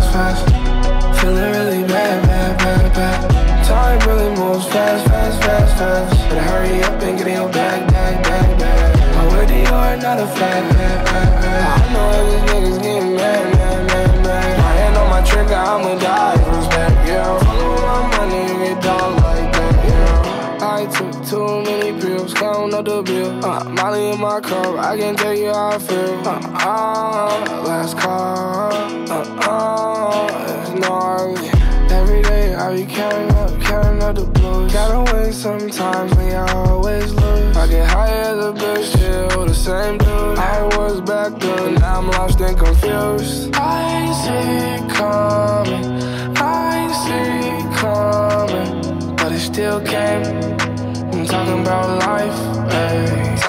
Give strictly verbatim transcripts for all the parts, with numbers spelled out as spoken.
fast, fast. Feeling really bad, bad, bad, bad. Time really moves fast, fast, fast, fast. Better hurry up and get in your bag, bag, bag, bag. I'm with you, are not a flag, bag, bag, bag. I know these niggas getting mad, mad, mad, mad. My hand on my trigger, I'ma die for respect, yeah. Follow my money, you get dog like that, yeah. I took too many pills, count up the bill. Uh, Molly in my cup, I can tell you how I feel. Uh, uh, last call, uh, uh, it's gnarly. Every day I be counting up, counting up the blues. Gotta win sometimes, when I always lose. I get high as a bitch, still the same dude I was back then, now I'm lost and confused. I see it coming, I see it coming, but it still came. I'm talking about life, ayy.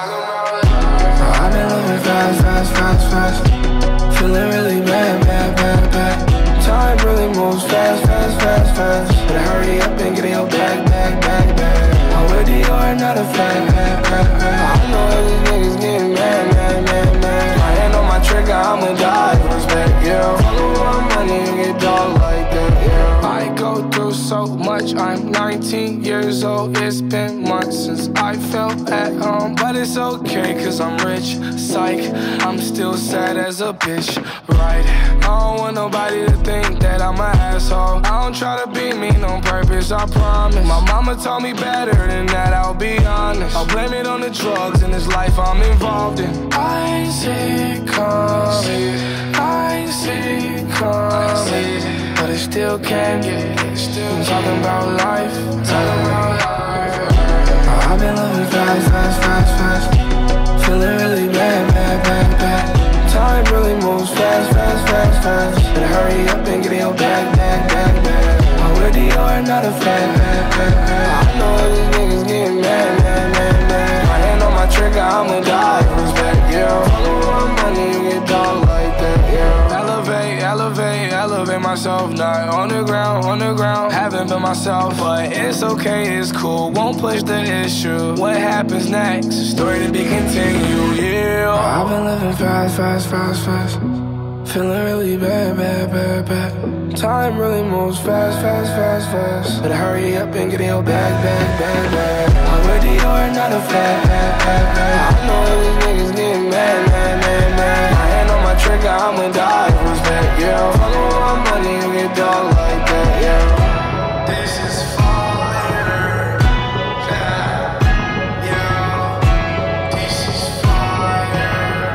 I've been living fast, fast, fast, fast. Feeling really bad, bad, bad, bad. Time really moves fast, fast, fast, fast. Better hurry up and get in your bag, bag, bag, bag. I'm with you, are not a flag, bag, bag, bag. I know these niggas getting mad, mad, mad, mad. My hand on my trigger, I'ma die for respect, yeah. Follow my money and get dog like that, yeah. I go through so much, I'm nineteen years old. It's been months since I felt at home, but it's okay, cause I'm rich, psych. I'm still sad as a bitch, right? I don't want nobody to think that I'm an asshole. I don't try to be mean on purpose, I promise. My mama told me better than that, I'll be honest. I'll blame it on the drugs in this life I'm involved in. I see it coming, I see it coming, but it still came. I'm talking about life, talking about life. I've been living fast, fast, fast, fast. Feeling really bad, bad, bad, bad. Time really moves fast, fast, fast, fast. Better hurry up and get in your bag, bag, bag, bag. I'm with you, are not a flag, bag, bag, bag. I know these niggas getting mad, mad, mad, mad. My hand on my trigger, I'ma die for respect, yeah. Follow my money, you get dog like that, yeah. Elevate, elevate, elevate myself, not on the ground, on the ground. Haven't been myself, but it's okay, it's cool. Won't push the issue. What happens next? Story to be continued, yeah. I've been living fast, fast, fast, fast. Feeling really bad, bad, bad, bad. Time really moves fast, fast, fast, fast. Better hurry up and get in your bag, bag, bag, bag. I'm with you, are not a flag, bag, bag, bag. I know these niggas getting mad, mad, mad, mad. My hand on my trigger, I'ma die for respect, yeah. Follow my money and get dog like that, yeah. This is fire, yeah, yeah. This is fire.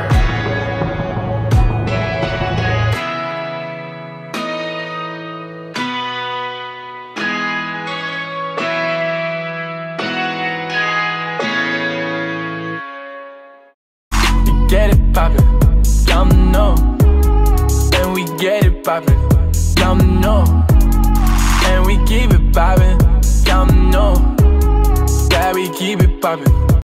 Get it poppin', y'all know. And we get it poppin', y'all know. And we keep it poppin', y'all know. That we keep it poppin'.